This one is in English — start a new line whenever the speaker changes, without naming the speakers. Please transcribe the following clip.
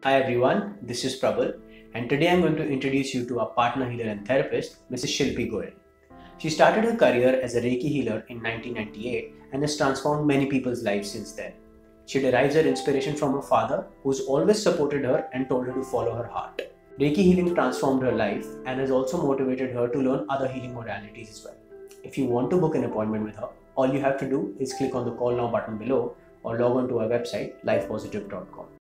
Hi everyone, this is Prabal, and today I'm going to introduce you to our partner healer and therapist, Mrs. Shilpi Goel. She started her career as a Reiki healer in 1998 and has transformed many people's lives since then. She derives her inspiration from her father, who's always supported her and told her to follow her heart. Reiki healing transformed her life and has also motivated her to learn other healing modalities as well. If you want to book an appointment with her, all you have to do is click on the Call Now button below or log on to our website lifepositive.com.